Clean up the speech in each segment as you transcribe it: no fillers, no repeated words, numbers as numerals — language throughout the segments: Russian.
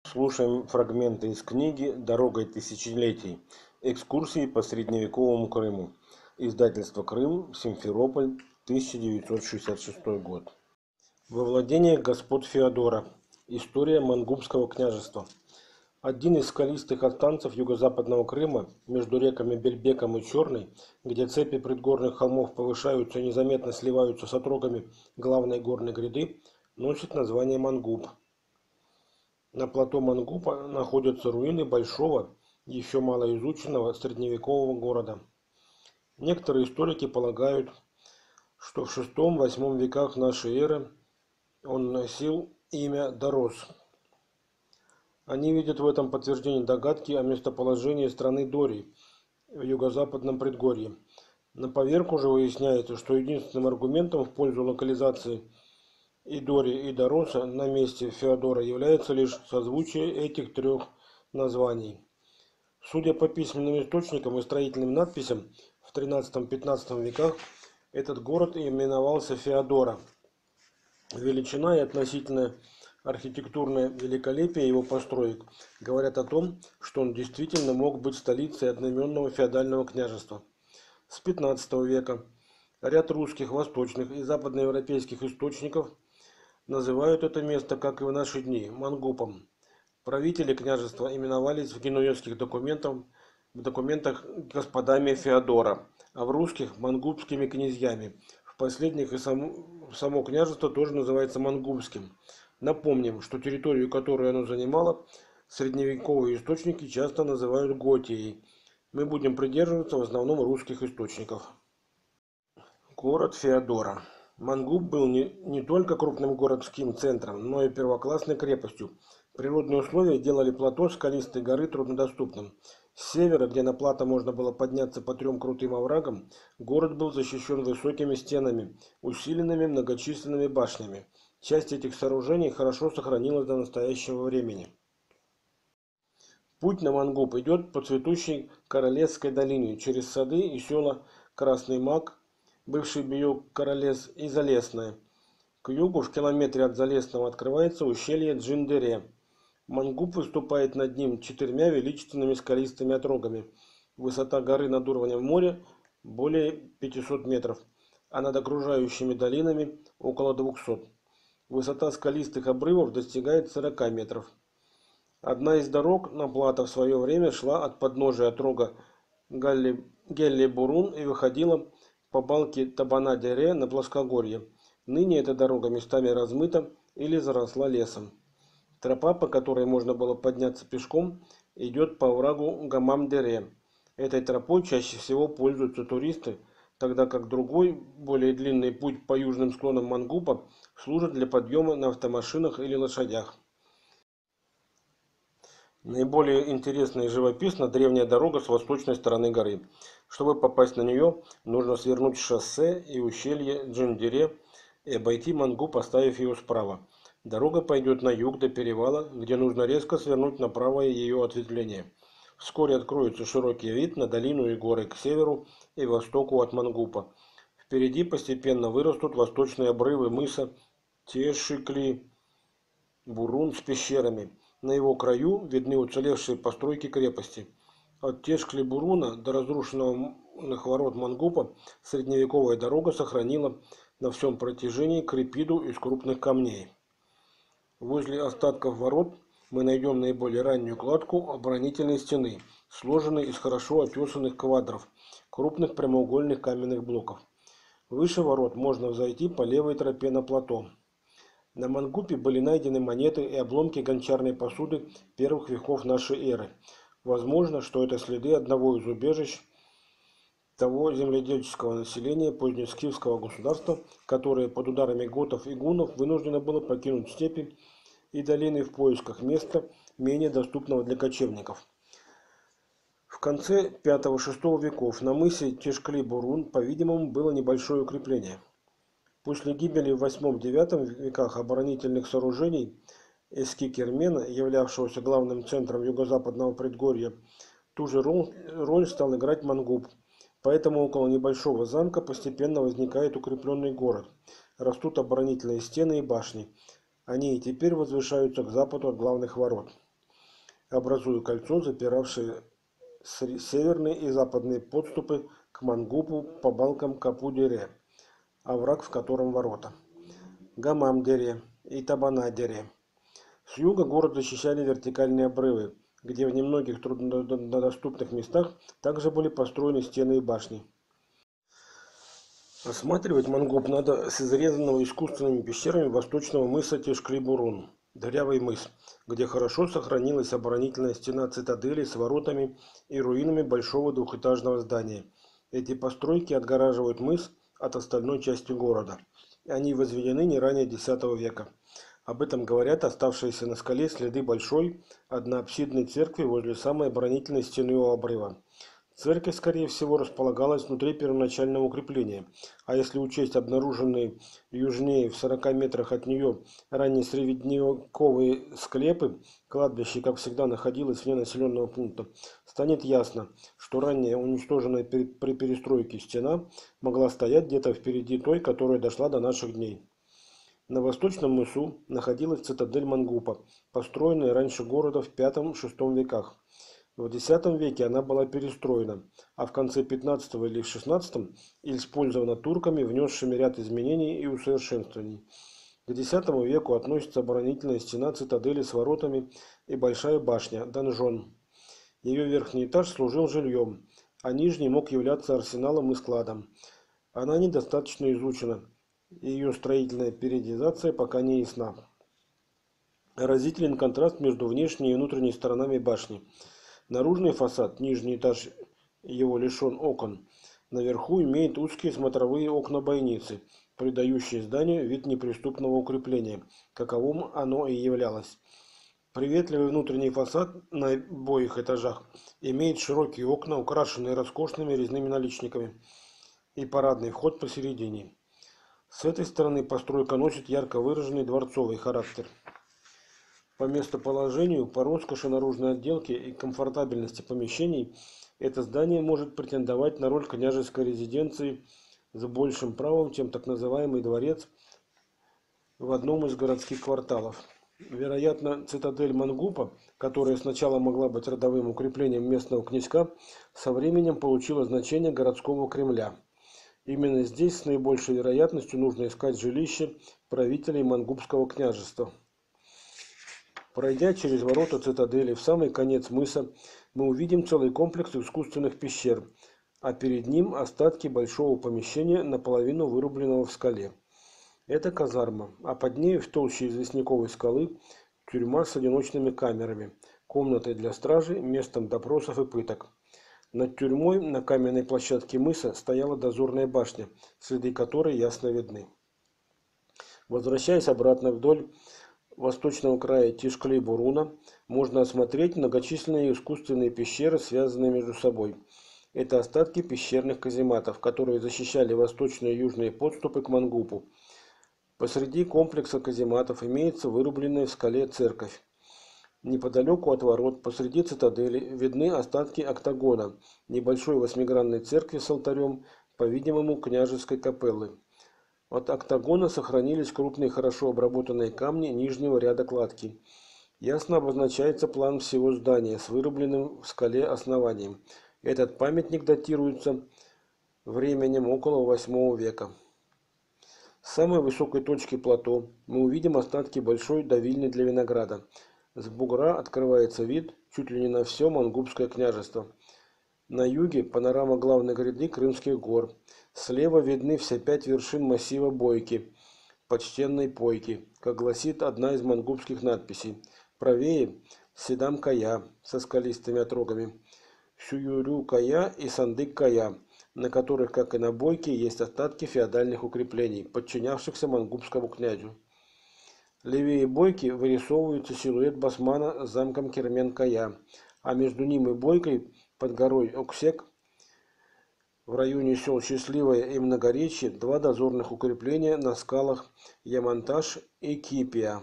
Слушаем фрагменты из книги «Дорогой тысячелетий. Экскурсии по средневековому Крыму». Издательство «Крым», Симферополь, 1966 год. Во владениях господ Феодора. История Мангубского княжества. Один из скалистых останцев юго-западного Крыма, между реками Бельбеком и Черной, где цепи предгорных холмов повышаются и незаметно сливаются с отрогами главной горной гряды, носит название Мангуб. На плато Мангупа находятся руины большого, еще малоизученного средневекового города. Некоторые историки полагают, что в VI-VIII веках нашей эры он носил имя Дарос. Они видят в этом подтверждение догадки о местоположении страны Дорий в юго-западном предгорье. На поверку же выясняется, что единственным аргументом в пользу локализации и Дори, и Дороса на месте Феодора является лишь созвучие этих трех названий. Судя по письменным источникам и строительным надписям, в XIII-XV веках этот город именовался Феодора. Величина и относительное архитектурное великолепие его построек говорят о том, что он действительно мог быть столицей одноименного феодального княжества. С XV века ряд русских, восточных и западноевропейских источников называют это место, как и в наши дни, Мангупом. Правители княжества именовались в генуэзских документах господами Феодора, а в русских – мангубскими князьями. В последних и само княжество тоже называется Мангубским. Напомним, что территорию, которую оно занимало, средневековые источники часто называют Готией. Мы будем придерживаться в основном русских источников. Город Феодора. Мангуб был не только крупным городским центром, но и первоклассной крепостью. Природные условия делали плато скалистой горы труднодоступным. С севера, где на плато можно было подняться по 3 крутым оврагам, город был защищен высокими стенами, усиленными многочисленными башнями. Часть этих сооружений хорошо сохранилась до настоящего времени. Путь на Мангуб идет по цветущей Королевской долине, через сады и села Красный Мак, бывший Биок Королес, и Залесное. К югу, в километре от Залесного, открывается ущелье Джиндере. Мангуб выступает над ним 4 величественными скалистыми отрогами. Высота горы над уровнем моря более 500 метров, а над окружающими долинами около 200. Высота скалистых обрывов достигает 40 метров. Одна из дорог на плато в свое время шла от подножия отрога Гелли-Бурун и выходила по балке Табана-Дере на плоскогорье. Ныне эта дорога местами размыта или заросла лесом. Тропа, по которой можно было подняться пешком, идет по оврагу Гамам-Дере. Этой тропой чаще всего пользуются туристы, тогда как другой, более длинный путь по южным склонам Мангупа служит для подъема на автомашинах или лошадях. Наиболее интересна и живописна древняя дорога с восточной стороны горы. Чтобы попасть на нее, нужно свернуть с шоссе и ущелье Джиндере и обойти Мангуб, поставив ее справа. Дорога пойдет на юг до перевала, где нужно резко свернуть на правое ее ответвление. Вскоре откроется широкий вид на долину и горы к северу и востоку от Мангупа. Впереди постепенно вырастут восточные обрывы мыса Тешикли-Бурун с пещерами. На его краю видны уцелевшие постройки крепости. От Тешкли-Буруна до разрушенных ворот Мангупа средневековая дорога сохранила на всем протяжении крепиду из крупных камней. Возле остатков ворот мы найдем наиболее раннюю кладку оборонительной стены, сложенной из хорошо отесанных квадров, крупных прямоугольных каменных блоков. Выше ворот можно взойти по левой тропе на плато. На Мангупе были найдены монеты и обломки гончарной посуды первых веков нашей эры. Возможно, что это следы одного из убежищ того земледельческого населения позднескифского государства, которое под ударами готов и гуннов вынуждено было покинуть степи и долины в поисках места, менее доступного для кочевников. В конце V-VI веков на мысе Тешкли-Бурун, по-видимому, было небольшое укрепление. После гибели в VIII-IX веках оборонительных сооружений Эски-Кермена, являвшегося главным центром юго-западного предгорья, ту же роль стал играть Мангуб. Поэтому около небольшого замка постепенно возникает укрепленный город. Растут оборонительные стены и башни. Они и теперь возвышаются к западу от главных ворот. образуя кольцо, запиравшее северные и западные подступы к Мангупу по балкам Капу-дере, овраг, в котором ворота. Гамам-дере и Табана-дере. С юга город защищали вертикальные обрывы, где в немногих труднодоступных местах также были построены стены и башни. Осматривать Мангуп надо с изрезанного искусственными пещерами восточного мыса Тишкли-Бурун, дырявый мыс, где хорошо сохранилась оборонительная стена цитадели с воротами и руинами большого двухэтажного здания. Эти постройки отгораживают мыс от остальной части города. Они возведены не ранее X века. Об этом говорят оставшиеся на скале следы большой одноапсидной церкви возле самой оборонительной стены у обрыва. Церковь, скорее всего, располагалась внутри первоначального укрепления, а если учесть обнаруженные южнее в 40 метрах от нее ранее средневековые склепы, кладбище, как всегда, находилось вне населенного пункта, станет ясно, что ранее уничтоженная при перестройке стена могла стоять где-то впереди той, которая дошла до наших дней. На восточном мысу находилась цитадель Мангупа, построенная раньше города в V-VI веках. В X веке она была перестроена, а в конце XV или XVI использована турками, внесшими ряд изменений и усовершенствований. К X веку относится оборонительная стена цитадели с воротами и большая башня, донжон. Ее верхний этаж служил жильем, а нижний мог являться арсеналом и складом. Она недостаточно изучена, и ее строительная периодизация пока не ясна. Разителен контраст между внешней и внутренней сторонами башни. Наружный фасад, нижний этаж его лишен окон, наверху имеет узкие смотровые окна-бойницы, придающие зданию вид неприступного укрепления, каковым оно и являлось. Приветливый внутренний фасад на обоих этажах имеет широкие окна, украшенные роскошными резными наличниками, и парадный вход посередине. С этой стороны постройка носит ярко выраженный дворцовый характер. По местоположению, по роскоши наружной отделки и комфортабельности помещений, это здание может претендовать на роль княжеской резиденции с большим правом, чем так называемый дворец в одном из городских кварталов. Вероятно, цитадель Мангупа, которая сначала могла быть родовым укреплением местного князька, со временем получила значение городского Кремля. Именно здесь с наибольшей вероятностью нужно искать жилище правителей Мангупского княжества. Пройдя через ворота цитадели в самый конец мыса, мы увидим целый комплекс искусственных пещер, а перед ним остатки большого помещения, наполовину вырубленного в скале. Это казарма, а под ней в толще известняковой скалы тюрьма с одиночными камерами, комнатой для стражи, местом допросов и пыток. Над тюрьмой на каменной площадке мыса стояла дозорная башня, следы которой ясно видны. Возвращаясь обратно вдоль восточного края Тишкли-Буруна, можно осмотреть многочисленные искусственные пещеры, связанные между собой. Это остатки пещерных казематов, которые защищали восточные и южные подступы к Мангупу. Посреди комплекса казематов имеется вырубленная в скале церковь. Неподалеку от ворот, посреди цитадели, видны остатки октагона, небольшой восьмигранной церкви с алтарем, по-видимому, княжеской капеллы. От октагона сохранились крупные хорошо обработанные камни нижнего ряда кладки. Ясно обозначается план всего здания с вырубленным в скале основанием. Этот памятник датируется временем около VIII века. С самой высокой точки плато мы увидим остатки большой давильни для винограда. С бугра открывается вид чуть ли не на все Мангупское княжество. На юге панорама главной гряды Крымских гор. Слева видны все 5 вершин массива Бойки, почтенной Пойки, как гласит одна из мангупских надписей. Правее Седам-Кая со скалистыми отрогами, Сююрю-Кая и Сандык-Кая, на которых, как и на Бойке, есть остатки феодальных укреплений, подчинявшихся мангупскому князю. Левее Бойки вырисовывается силуэт басмана с замком Кермен-Кая, а между ним и Бойкой под горой Оксек в районе сел Счастливое и Многоречье 2 дозорных укрепления на скалах Яманташ и Кипия.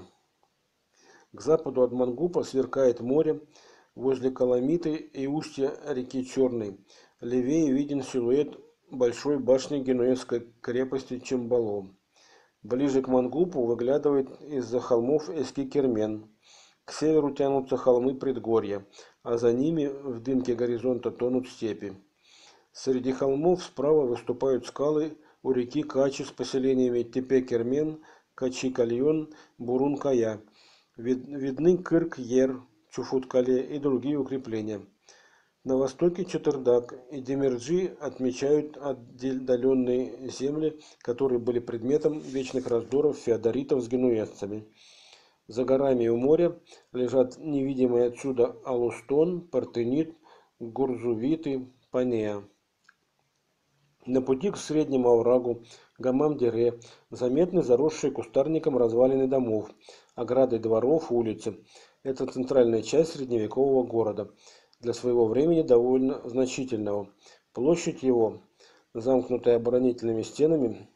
К западу от Мангупа сверкает море возле Каламиты и устья реки Черной. Левее виден силуэт большой башни генуэзской крепости Чимбало. Ближе к Мангупу выглядывает из-за холмов Эски-Кермен. К северу тянутся холмы предгорья, а за ними в дымке горизонта тонут степи. Среди холмов справа выступают скалы у реки Качи с поселениями Тепе-Кермен, Качи-Кальон, Бурун-Кая. Видны Кырк-Ер, Чуфут-Кале и другие укрепления. На востоке Чатырдак и Демирджи отмечают отдаленные земли, которые были предметом вечных раздоров феодоритов с генуэзцами. За горами у моря лежат невидимые отсюда Алустон, Партенит, Гурзувиты, Панеа. На пути к среднему оврагу Гамам-Дере заметны заросшие кустарником развалины домов, ограды дворов, улицы. Это центральная часть средневекового города, для своего времени довольно значительного. Площадь его, замкнутая оборонительными стенами,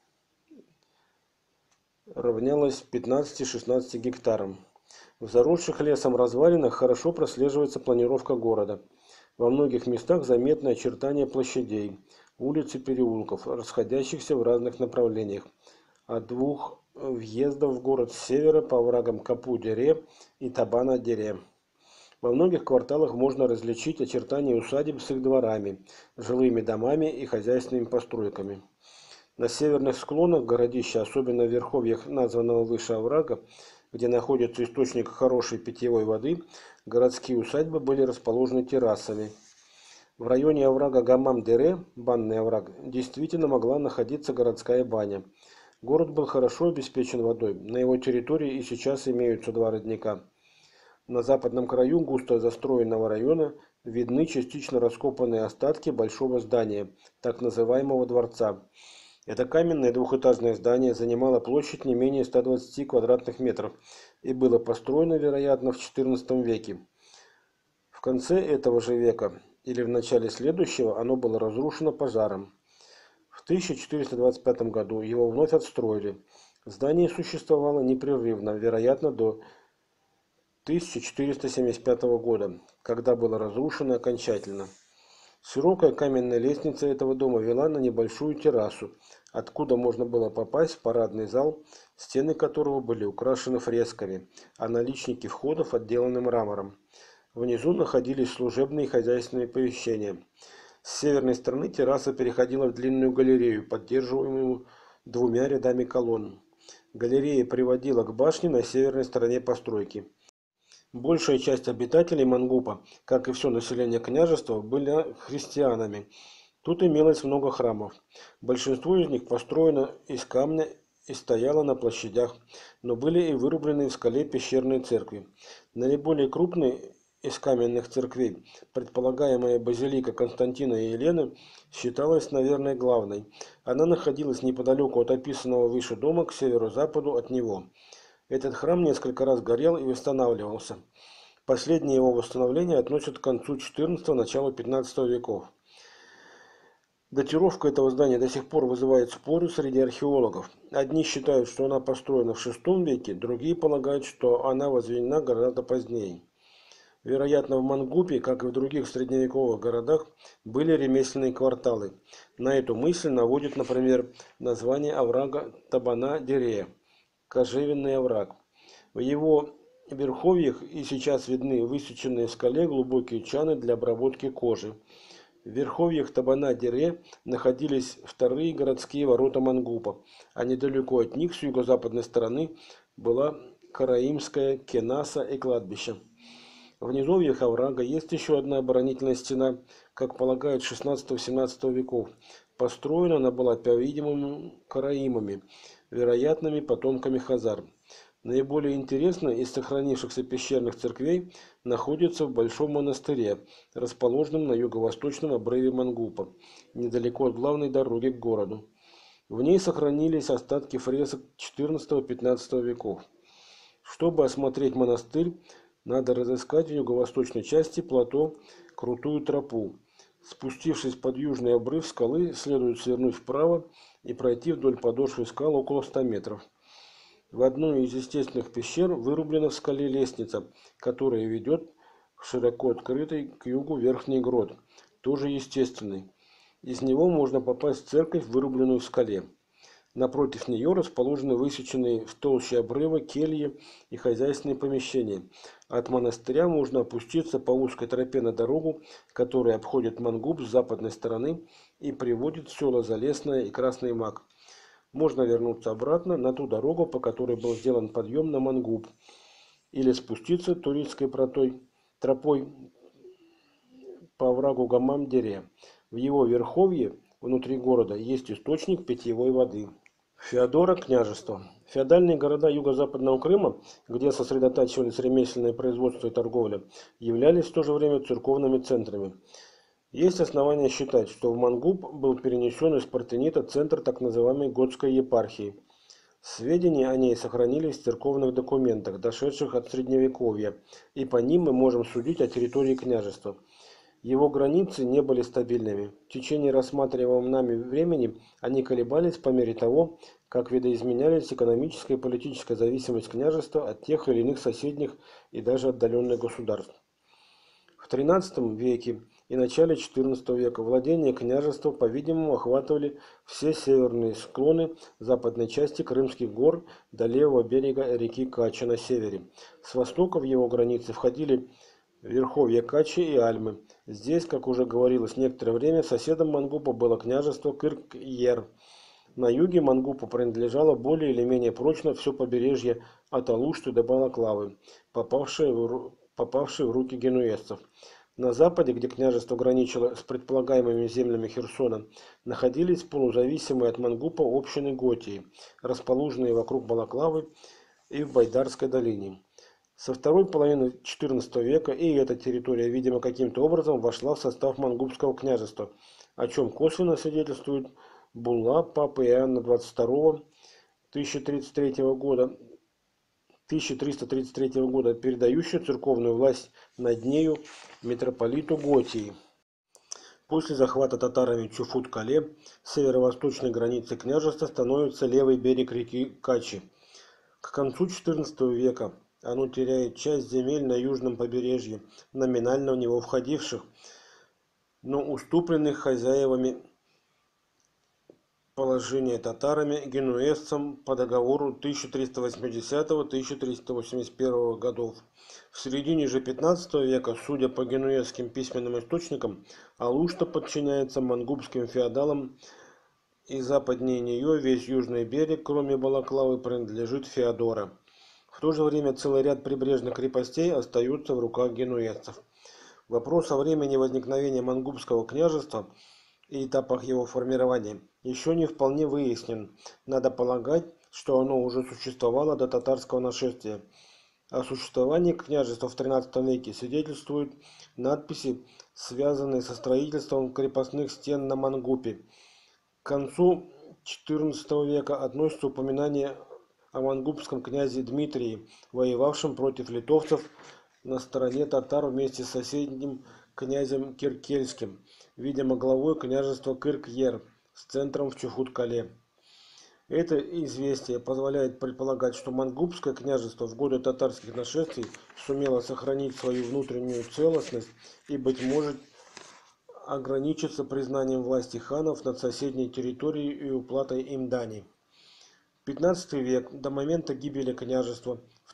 равнялась 15-16 гектарам. В заросших лесом развалинах хорошо прослеживается планировка города. Во многих местах заметны очертания площадей, улиц и переулков, расходящихся в разных направлениях, от двух въездов в город с севера по оврагам Капу-Дере и Табана-Дере. Во многих кварталах можно различить очертания усадеб с их дворами, жилыми домами и хозяйственными постройками. На северных склонах городища, особенно в верховьях названного выше оврага, где находится источник хорошей питьевой воды, городские усадьбы были расположены террасами. В районе оврага Гамам-Дере, банный овраг, действительно могла находиться городская баня. Город был хорошо обеспечен водой, на его территории и сейчас имеются два родника. На западном краю густо застроенного района видны частично раскопанные остатки большого здания, так называемого дворца. Это каменное двухэтажное здание занимало площадь не менее 120 квадратных метров и было построено, вероятно, в XIV веке. В конце этого же века или в начале следующего оно было разрушено пожаром. В 1425 году его вновь отстроили. Здание существовало непрерывно, вероятно, до 1475 года, когда было разрушено окончательно. Широкая каменная лестница этого дома вела на небольшую террасу, откуда можно было попасть в парадный зал, стены которого были украшены фресками, а наличники входов отделаны мрамором. Внизу находились служебные и хозяйственные помещения. С северной стороны терраса переходила в длинную галерею, поддерживаемую двумя рядами колонн. Галерея приводила к башне на северной стороне постройки. Большая часть обитателей Мангупа, как и все население княжества, были христианами. Тут имелось много храмов. Большинство из них построено из камня и стояло на площадях, но были и вырублены в скале пещерные церкви. Наиболее крупной из каменных церквей, предполагаемая базилика Константина и Елены, считалась, наверное, главной. Она находилась неподалеку от описанного выше дома, к северо-западу от него. Этот храм несколько раз горел и восстанавливался. Последнее его восстановление относят к концу XIV – началу XV веков. Датировка этого здания до сих пор вызывает споры среди археологов. Одни считают, что она построена в VI веке, другие полагают, что она возведена гораздо позднее. Вероятно, в Мангупе, как и в других средневековых городах, были ремесленные кварталы. На эту мысль наводит, например, название оврага Табана-Дере – Кожевенный овраг. В его верховьях и сейчас видны высеченные в скале глубокие чаны для обработки кожи. В верховьях Табана-Дере находились вторые городские ворота Мангупа, а недалеко от них с юго-западной стороны была Караимская Кенаса и кладбище. В низовьях оврага есть еще одна оборонительная стена, как полагают, XVI-XVII веков. Построена она была, по-видимому, караимами, вероятными потомками хазар. Наиболее интересно из сохранившихся пещерных церквей находится в Большом монастыре, расположенном на юго-восточном обрыве Мангупа, недалеко от главной дороги к городу. В ней сохранились остатки фресок XIV-XV веков. Чтобы осмотреть монастырь, надо разыскать в юго-восточной части плато крутую тропу. Спустившись под южный обрыв скалы, следует свернуть вправо и пройти вдоль подошвы скал около 100 метров. В одну из естественных пещер вырублена в скале лестница, которая ведет к широко открытой к югу верхний грот, тоже естественный. Из него можно попасть в церковь, вырубленную в скале. Напротив нее расположены высеченные в толще обрыва кельи и хозяйственные помещения. От монастыря можно опуститься по узкой тропе на дорогу, которая обходит Мангуб с западной стороны и приводит в села Залесное и Красный Мак. Можно вернуться обратно на ту дорогу, по которой был сделан подъем на Мангуб, или спуститься туристской тропой по оврагу Гамам-Дере. В его верховье, внутри города, есть источник питьевой воды. Феодора княжество. Феодальные города юго-западного Крыма, где сосредотачивались ремесленное производство и торговля, являлись в то же время церковными центрами. Есть основания считать, что в Мангуб был перенесен из Партенита центр так называемой Готской епархии. Сведения о ней сохранились в церковных документах, дошедших от Средневековья, и по ним мы можем судить о территории княжества. Его границы не были стабильными. В течение рассматриваемого нами времени они колебались по мере того, как видоизменялись экономическая и политическая зависимость княжества от тех или иных соседних и даже отдаленных государств. В XIII веке и начале XIV века владения княжества, по-видимому, охватывали все северные склоны западной части Крымских гор до левого берега реки Кача на севере. С востока в его границы входили верховья Качи и Альмы. Здесь, как уже говорилось некоторое время, соседом Мангупа было княжество Кырк-Ер. На юге Мангупу принадлежало более или менее прочно все побережье от Алушты до Балаклавы, попавшее в руки генуэзцев. На западе, где княжество граничило с предполагаемыми землями Херсона, находились полузависимые от Мангупа общины Готии, расположенные вокруг Балаклавы и в Байдарской долине. Со второй половины XIV века и эта территория, видимо, каким-то образом вошла в состав Мангубского княжества, о чем косвенно свидетельствует булла папы Иоанна XXII 1333 года, передающая церковную власть над нею митрополиту Готии. После захвата татарами Чуфут-Кале северо-восточной границей княжества становится левый берег реки Качи. К концу XIV века оно теряет часть земель на южном побережье, номинально в него входивших, но уступленных хозяевами положения татарами генуэзцам по договору 1380-1381 годов. В середине же XV века, судя по генуэзским письменным источникам, Алушта подчиняется мангубским феодалам, и западнее нее весь южный берег, кроме Балаклавы, принадлежит Феодора. В то же время целый ряд прибрежных крепостей остается в руках генуэзцев. Вопрос о времени возникновения Мангубского княжества и этапах его формирования еще не вполне выяснен. Надо полагать, что оно уже существовало до татарского нашествия. О существовании княжества в XIII веке свидетельствуют надписи, связанные со строительством крепостных стен на Мангупе. К концу XIV века относятся упоминания о мангубском князе Дмитрии, воевавшем против литовцев на стороне татар вместе с соседним князем Киркельским, видимо главой княжества Кырк-Ер с центром в Чуфут-Кале. Это известие позволяет предполагать, что Мангубское княжество в годы татарских нашествий сумело сохранить свою внутреннюю целостность и, быть может, ограничиться признанием власти ханов над соседней территорией и уплатой им дани. XV век, до момента гибели княжества в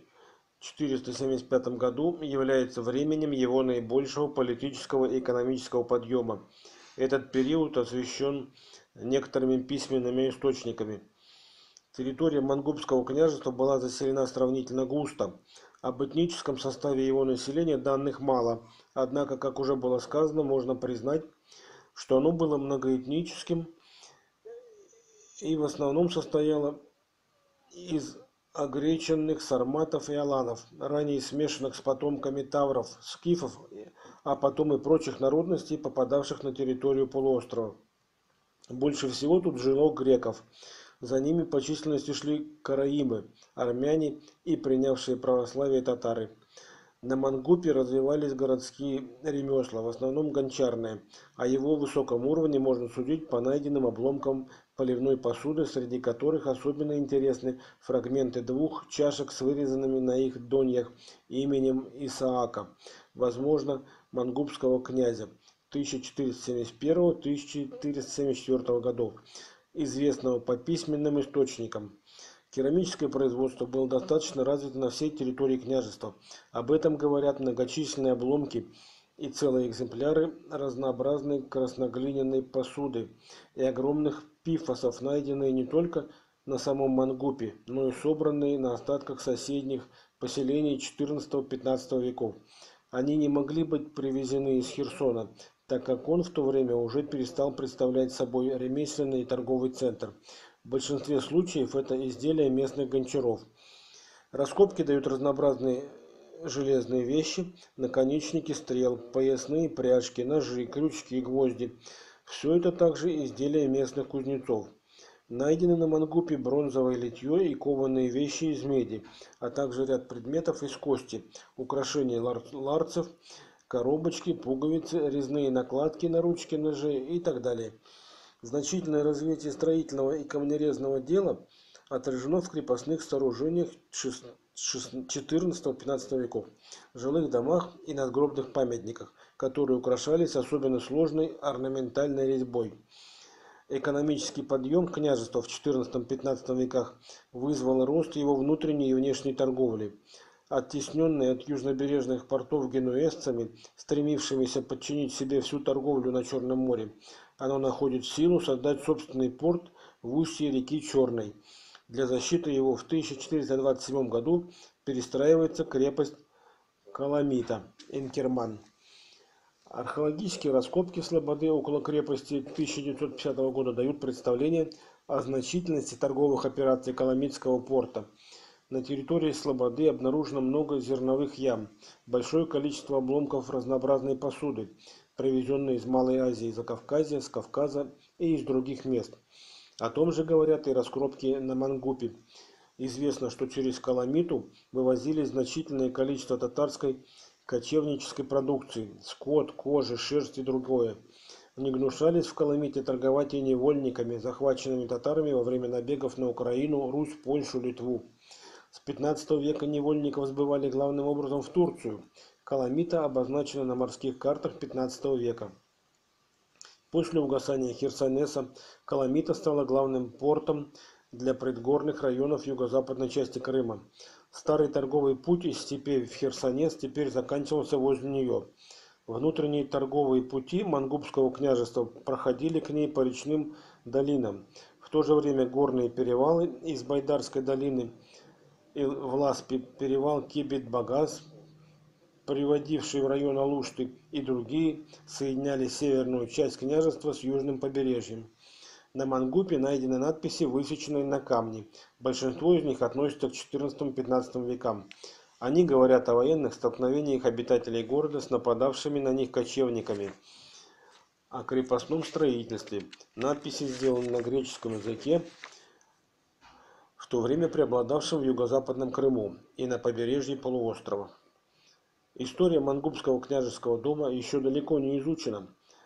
1475 году, является временем его наибольшего политического и экономического подъема. Этот период освещен некоторыми письменными источниками. Территория Мангубского княжества была заселена сравнительно густо. Об этническом составе его населения данных мало, однако, как уже было сказано, можно признать, что оно было многоэтническим и в основном состояло из огреченных сарматов и аланов, ранее смешанных с потомками тавров, скифов, а потом и прочих народностей, попадавших на территорию полуострова. Больше всего тут жило греков. За ними по численности шли караимы, армяне и принявшие православие татары. На Мангупе развивались городские ремесла, в основном гончарные. О его высоком уровне можно судить по найденным обломкам поливной посуды, среди которых особенно интересны фрагменты двух чашек с вырезанными на их доньях именем Исаака, возможно, мангубского князя 1471-1474 годов, известного по письменным источникам. Керамическое производство было достаточно развито на всей территории княжества. Об этом говорят многочисленные обломки и целые экземпляры разнообразной красноглиняной посуды и огромных пифосов, найденные не только на самом Мангупе, но и собранные на остатках соседних поселений XIV-XV веков. Они не могли быть привезены из Херсона, так как он в то время уже перестал представлять собой ремесленный и торговый центр. В большинстве случаев это изделия местных гончаров. Раскопки дают разнообразные железные вещи, наконечники стрел, поясные пряжки, ножи, крючки, гвозди. Все это также изделия местных кузнецов. Найдены на Мангупе бронзовое литье и кованые вещи из меди, а также ряд предметов из кости, украшения ларцев, коробочки, пуговицы, резные накладки на ручки ножей и так далее. Значительное развитие строительного и камнерезного дела отражено в крепостных сооружениях XIV-XV веков, жилых домах и надгробных памятниках, которые украшались особенно сложной орнаментальной резьбой. Экономический подъем княжества в XIV-XV веках вызвал рост его внутренней и внешней торговли. Оттесненный от южнобережных портов генуэзцами, стремившимися подчинить себе всю торговлю на Черном море, оно находит силу создать собственный порт в устье реки Черной. Для защиты его в 1427 году перестраивается крепость Каламита, Инкерман. Археологические раскопки Слободы около крепости 1950 года дают представление о значительности торговых операций Каламитского порта. На территории Слободы обнаружено много зерновых ям, большое количество обломков разнообразной посуды, привезенной из Малой Азии, Закавказья, с Кавказа и из других мест. О том же говорят и раскопки на Мангупе. Известно, что через Каламиту вывозились значительное количество татарской кочевнической продукции, скот, кожа, шерсть и другое. Не гнушались в Каламите торговать и невольниками, захваченными татарами во время набегов на Украину, Русь, Польшу, Литву. С 15 века невольников сбывали главным образом в Турцию. Каламита обозначена на морских картах 15 века. После угасания Херсонеса Каламита стала главным портом для предгорных районов юго-западной части Крыма. Старый торговый путь из степей в Херсонес теперь заканчивался возле нее. Внутренние торговые пути Мангубского княжества проходили к ней по речным долинам. В то же время горные перевалы из Байдарской долины и в Ласпе перевал Кибет-Багаз, приводивший в район Алушты, и другие соединяли северную часть княжества с южным побережьем. На Мангупе найдены надписи, высеченные на камне. Большинство из них относятся к XIV-XV векам. Они говорят о военных столкновениях обитателей города с нападавшими на них кочевниками, о крепостном строительстве. Надписи сделаны на греческом языке, в то время преобладавшем в юго-западном Крыму и на побережье полуострова. История Мангубского княжеского дома еще далеко не изучена.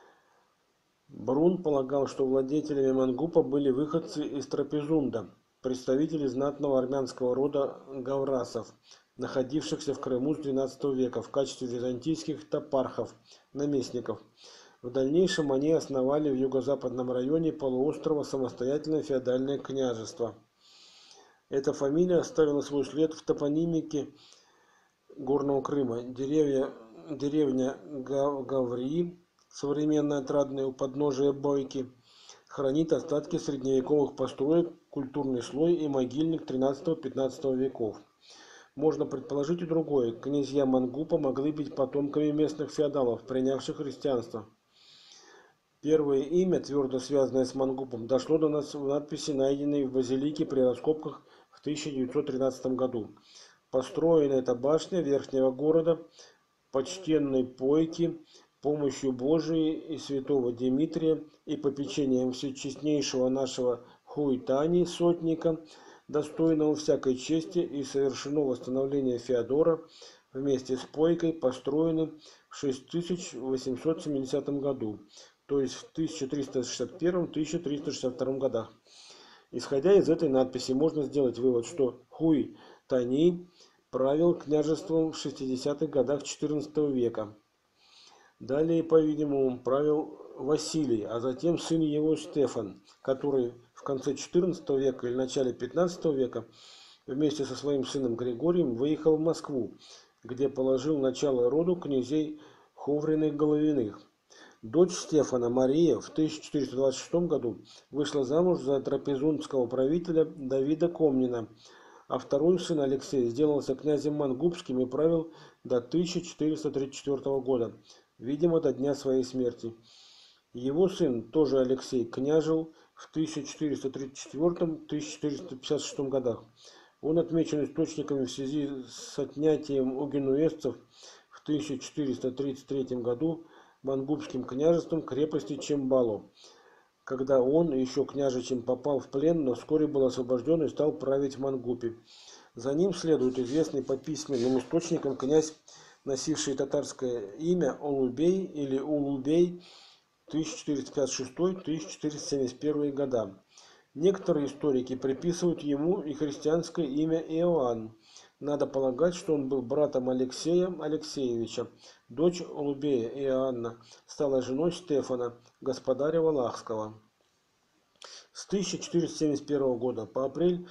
Брун полагал, что владетелями Мангупа были выходцы из Трапезунда, представители знатного армянского рода гаврасов, находившихся в Крыму с XII века в качестве византийских топархов, наместников. В дальнейшем они основали в юго-западном районе полуострова самостоятельное феодальное княжество. Эта фамилия оставила свой след в топонимике Горного Крыма. Деревня Гаврии, современная Отрадная у подножия Бойки, хранит остатки средневековых построек, культурный слой и могильник XIII-XV веков. Можно предположить и другое. Князья Мангупа могли быть потомками местных феодалов, принявших христианство. Первое имя, твердо связанное с Мангупом, дошло до нас в надписи, найденной в базилике при раскопках в 1913 году. Построена эта башня верхнего города почтенной Пойки помощью Божией и святого Дмитрия и попечением всечестнейшего нашего Хуйтани, сотника, достойного всякой чести, и совершено восстановление Феодора вместе с Пойкой, построены в 6870 году, то есть в 1361-1362 годах. Исходя из этой надписи, можно сделать вывод, что Хуй-Тани правил княжеством в 60-х годах XIV века. Далее, по-видимому, правил Василий, а затем сын его Стефан, который в в конце XIV века или начале XV века вместе со своим сыном Григорием выехал в Москву, где положил начало роду князей Ховриных-Головиных. Дочь Стефана, Мария, в 1426 году вышла замуж за трапезундского правителя Давида Комнина, а второй сын Алексей сделался князем Мангубским и правил до 1434 года, видимо, до дня своей смерти. Его сын, тоже Алексей, княжил в 1434-1456 годах. Он отмечен источниками в связи с отнятием у генуэзцев в 1433 году Мангубским княжеством крепости Чембало, когда он, еще княжичем, попал в плен, но вскоре был освобожден и стал править в Мангупе. За ним следует известный по письменным источникам князь, носивший татарское имя Олубей или Улубей, 1456-1471 года. Некоторые историки приписывают ему и христианское имя Иоанн. Надо полагать, что он был братом Алексея Алексеевича. Дочь Олубея Иоанна стала женой Стефана, господаря Валахского. С 1471 года по апрель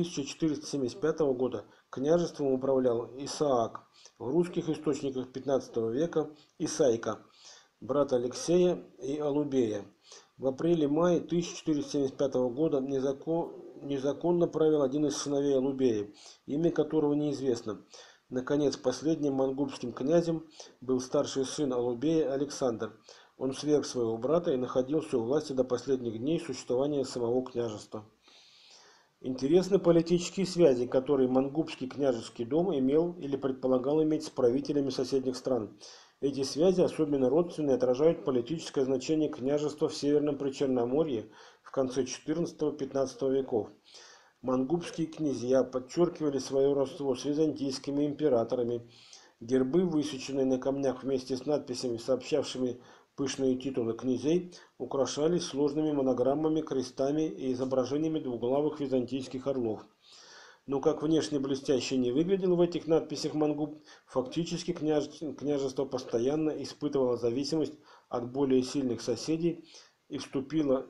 1475 года княжеством управлял Исаак, в русских источниках XV века Исайка, брат Алексея и Олубея. В апреле-мае 1475 года незаконно правил один из сыновей Олубея, имя которого неизвестно. Наконец, последним мангубским князем был старший сын Олубея Александр. Он сверг своего брата и находился у власти до последних дней существования самого княжества. Интересны политические связи, которые Мангубский княжеский дом имел или предполагал иметь с правителями соседних стран. Эти связи, особенно родственные, отражают политическое значение княжества в Северном Причерноморье в конце XIV-XV веков. Мангубские князья подчеркивали свое родство с византийскими императорами. Гербы, высеченные на камнях вместе с надписями, сообщавшими пышные титулы князей, украшались сложными монограммами, крестами и изображениями двуглавых византийских орлов. Но как внешне блестяще не выглядел в этих надписях Мангуб, фактически княжество постоянно испытывало зависимость от более сильных соседей и вступало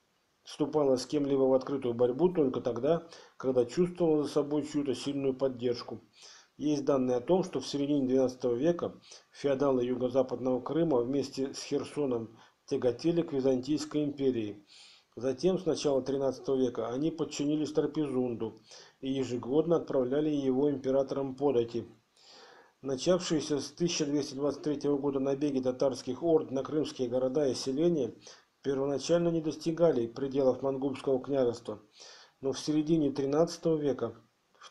с кем-либо в открытую борьбу только тогда, когда чувствовало за собой чью-то сильную поддержку. Есть данные о том, что в середине XII века феодалы юго-западного Крыма вместе с Херсоном тяготели к Византийской империи. Затем, с начала XIII века, они подчинились Трапезунду и ежегодно отправляли его императорам подати. Начавшиеся с 1223 года набеги татарских орд на крымские города и селения первоначально не достигали пределов Мангубского княжества, но в середине XIII века, в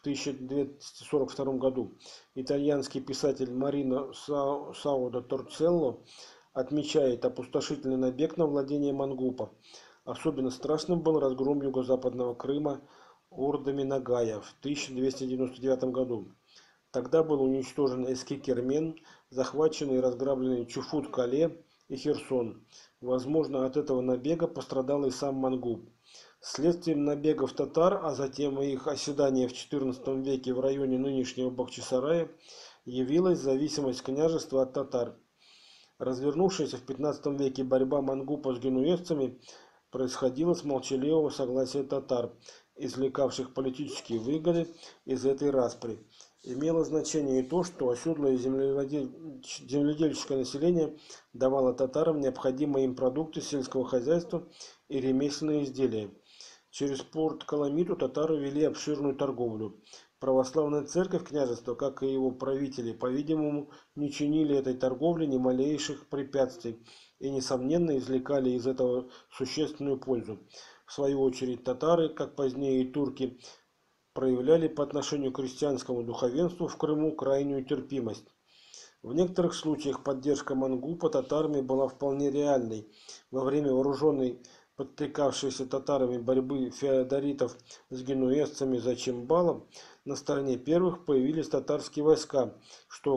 1242 году, итальянский писатель Марино Саудо Торцелло отмечает опустошительный набег на владение Мангупа. Особенно страшным был разгром юго-западного Крыма ордами Нагая в 1299 году. Тогда был уничтожен Эски-Кермен, захваченный и разграбленный Чуфут-Кале и Херсон. Возможно, от этого набега пострадал и сам Мангуб. Следствием набегов татар, а затем и их оседания в XIV веке в районе нынешнего Бахчисарая, явилась зависимость княжества от татар. Развернувшаяся в XV веке борьба Мангупа с генуэзцами происходила с молчаливого согласия татар, извлекавших политические выгоды из этой распри. Имело значение и то, что оседлое земледельческое население давало татарам необходимые им продукты сельского хозяйства и ремесленные изделия. Через порт Каламиту татары вели обширную торговлю. Православная церковь княжества, как и его правители, по-видимому, не чинили этой торговли ни малейших препятствий и, несомненно, извлекали из этого существенную пользу. В свою очередь, татары, как позднее и турки, проявляли по отношению к крестьянскому духовенству в Крыму крайнюю терпимость. В некоторых случаях поддержка Мангупа татарами была вполне реальной. Во время вооруженной подстрекавшейся татарами борьбы феодоритов с генуэзцами за Чимбалом на стороне первых появились татарские войска, что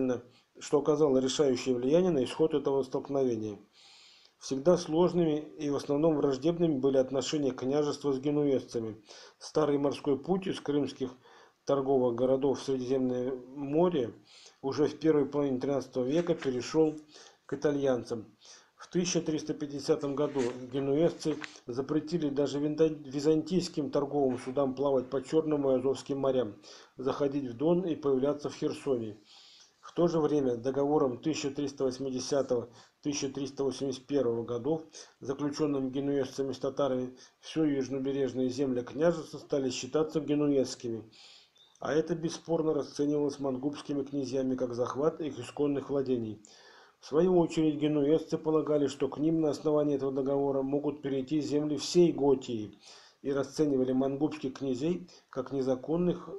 оказало решающее влияние на исход этого столкновения. Всегда сложными и в основном враждебными были отношения княжества с генуэзцами. Старый морской путь из крымских торговых городов в Средиземное море уже в первой половине XIII века перешел к итальянцам. В 1350 году генуэзцы запретили даже византийским торговым судам плавать по Черному и Азовским морям, заходить в Дон и появляться в Херсоне. В то же время договором 1380-1381 годов, заключенным генуэзцами с татарами, все южнобережные земли княжества стали считаться генуэзскими, а это бесспорно расценивалось мангубскими князьями как захват их исконных владений. В свою очередь генуэзцы полагали, что к ним на основании этого договора могут перейти земли всей Готии, и расценивали мангубских князей как незаконных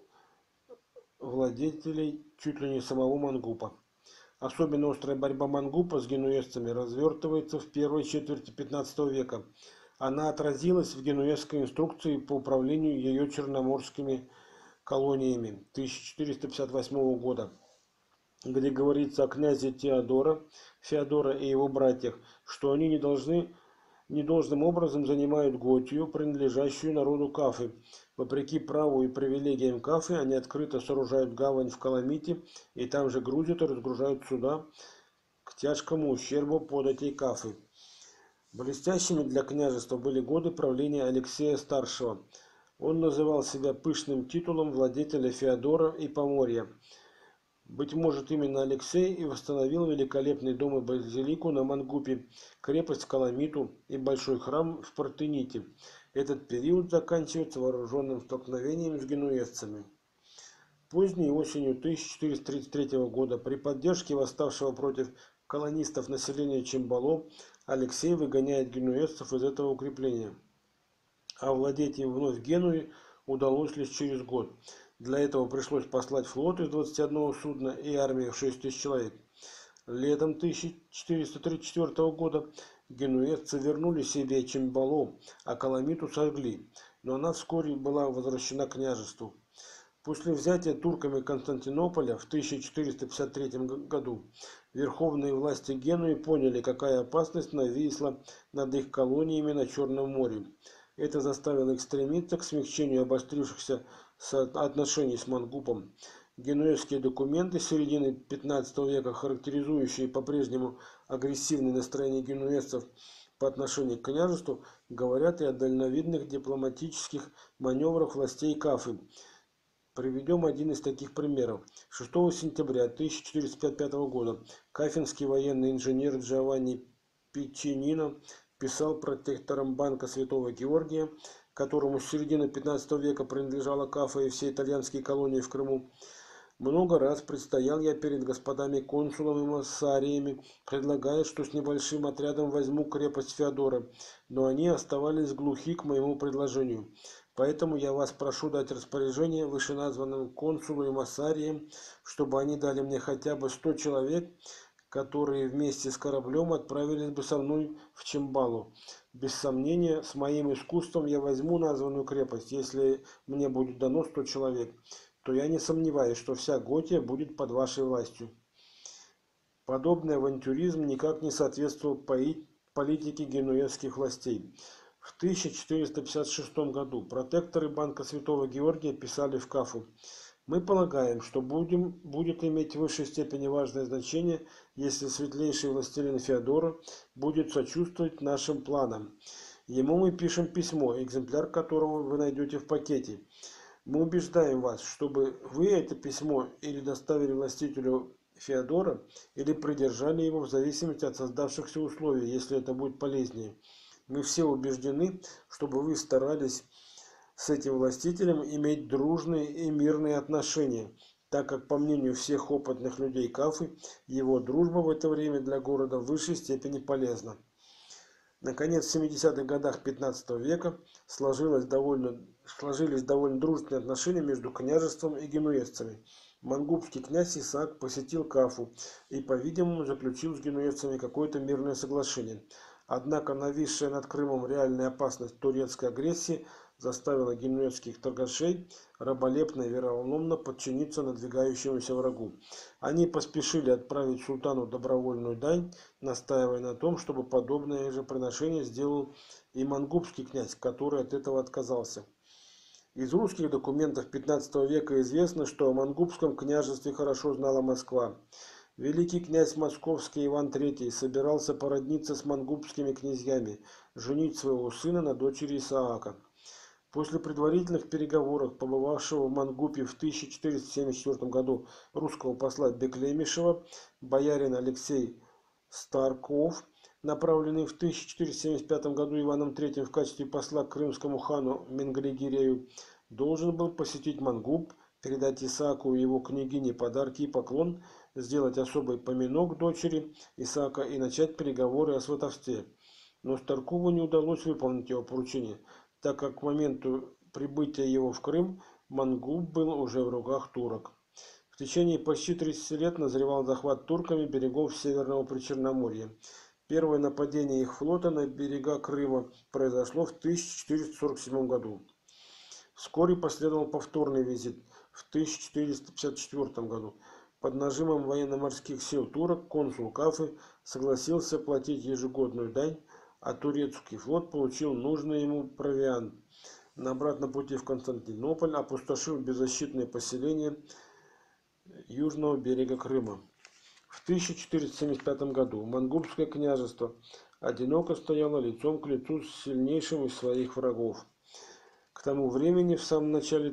владетелей чуть ли не самого Мангупа. Особенно острая борьба Мангупа с генуэзцами развертывается в первой четверти XV века. Она отразилась в генуэзской инструкции по управлению ее черноморскими колониями 1458 года, где говорится о князе Феодора и его братьях, что они недолжным образом занимают Готию, принадлежащую народу Кафы. Вопреки праву и привилегиям Кафы, они открыто сооружают гавань в Каламите и там же грузят и разгружают суда к тяжкому ущербу податей Кафы. Блестящими для княжества были годы правления Алексея Старшего. Он называл себя пышным титулом владетеля Феодора и Поморья. Быть может, именно Алексей и восстановил великолепный дом и базилику на Мангупе, крепость Каламиту и большой храм в Партените. Этот период заканчивается вооруженным столкновением с генуэзцами. Поздней осенью 1433 года при поддержке восставшего против колонистов населения Чимбало Алексей выгоняет генуэзцев из этого укрепления. Овладеть им вновь Генуей удалось лишь через год. Для этого пришлось послать флот из 21 судна и армию в 6 тысяч человек. Летом 1434 года генуэзцы вернули себе Чимбало, а Каламиту сожгли, но она вскоре была возвращена княжеству. После взятия турками Константинополя в 1453 году верховные власти Генуи поняли, какая опасность нависла над их колониями на Черном море. Это заставило их стремиться к смягчению обострившихся отношений с Мангупом. Генуэзские документы середины XV века, характеризующие по-прежнему агрессивное настроение генуэзцев по отношению к княжеству, говорят и о дальновидных дипломатических маневрах властей Кафы. Приведем один из таких примеров. 6 сентября 1455 года кафинский военный инженер Джованни Пиччинино писал протекторам Банка Святого Георгия, которому с середины XV века принадлежала Кафа и все итальянские колонии в Крыму: «Много раз предстоял я перед господами консулами и массариями, предлагая, что с небольшим отрядом возьму крепость Феодора, но они оставались глухи к моему предложению. Поэтому я вас прошу дать распоряжение вышеназванным консулу и массариям, чтобы они дали мне хотя бы 100 человек, которые вместе с кораблем отправились бы со мной в Чимбалу. Без сомнения, с моим искусством я возьму названную крепость. Если мне будет дано 100 человек, то я не сомневаюсь, что вся Готия будет под вашей властью». Подобный авантюризм никак не соответствовал политике генуэзских властей. В 1456 году протекторы Банка Святого Георгия писали в Кафу: «Мы полагаем, что будет иметь в высшей степени важное значение, если светлейший властелин Феодора будет сочувствовать нашим планам. Ему мы пишем письмо, экземпляр которого вы найдете в пакете. Мы убеждаем вас, чтобы вы это письмо или доставили властителю Феодора, или придержали его в зависимости от создавшихся условий, если это будет полезнее. Мы все убеждены, чтобы вы старались с этим властителем иметь дружные и мирные отношения, так как, по мнению всех опытных людей Кафы, его дружба в это время для города в высшей степени полезна». Наконец, в 70-х годах XV века сложились довольно дружественные отношения между княжеством и генуэзцами. Мангубский князь Исаак посетил Кафу и, по-видимому, заключил с генуэзцами какое-то мирное соглашение. Однако нависшая над Крымом реальная опасность турецкой агрессии заставила генуэзских торгашей раболепно и вероломно подчиниться надвигающемуся врагу. Они поспешили отправить султану добровольную дань, настаивая на том, чтобы подобное же приношение сделал и мангубский князь, который от этого отказался. Из русских документов XV века известно, что о мангубском княжестве хорошо знала Москва. Великий князь московский Иван III собирался породниться с мангубскими князьями, женить своего сына на дочери Исаака. После предварительных переговоров побывавшего в Мангупе в 1474 году русского посла Беклемишева, боярин Алексей Старков, направленный в 1475 году Иваном III в качестве посла к крымскому хану Менгле-Гирею, должен был посетить Мангуб, передать Исааку и его княгине подарки и поклон, сделать особый поминок дочери Исаака и начать переговоры о сватовстве. Но Старкову не удалось выполнить его поручение, так как к моменту прибытия его в Крым Мангуб был уже в руках турок. В течение почти 30 лет назревал захват турками берегов Северного Причерноморья. Первое нападение их флота на берега Крыма произошло в 1447 году. Вскоре последовал повторный визит в 1454 году. Под нажимом военно-морских сил турок консул Кафы согласился платить ежегодную дань, а турецкий флот получил нужный ему провиант. На обратном пути в Константинополь опустошил беззащитные поселения южного берега Крыма. В 1475 году Мангубское княжество одиноко стояло лицом к лицу с сильнейшим из своих врагов. К тому времени, в самом начале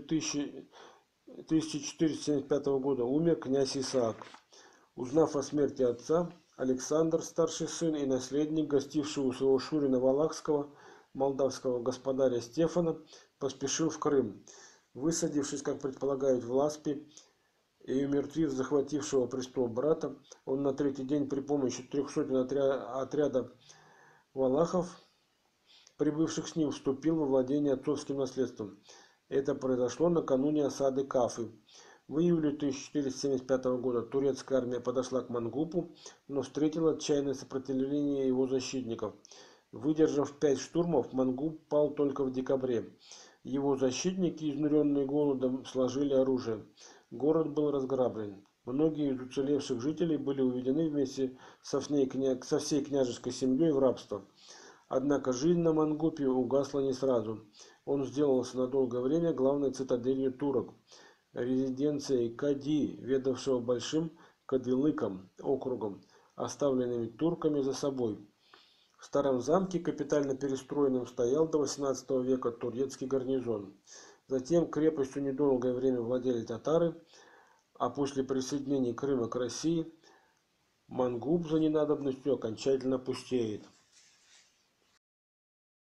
1475 года, умер князь Исаак. Узнав о смерти отца, Александр, старший сын и наследник, гостивший у своего шурина Валахского, молдавского господаря Стефана, поспешил в Крым. Высадившись, как предполагают, в Ласпе и умертвив захватившего престол брата, он на третий день при помощи 300 отряда валахов, прибывших с ним, вступил во владение отцовским наследством. Это произошло накануне осады Кафы. В июле 1475 года турецкая армия подошла к Мангупу, но встретила отчаянное сопротивление его защитников. Выдержав 5 штурмов, Мангуп пал только в декабре. Его защитники, изнуренные голодом, сложили оружие. Город был разграблен. Многие из уцелевших жителей были уведены вместе со всей княжеской семьей в рабство. Однако жизнь на Мангупе угасла не сразу. Он сделался на долгое время главной цитаделью турок, резиденцией Кади, ведавшего большим Кадылыком, округом, оставленными турками за собой. В старом замке, капитально перестроенном, стоял до XVIII века турецкий гарнизон. Затем крепостью недолгое время владели татары, а после присоединения Крыма к России Мангуб за ненадобностью окончательно пустеет.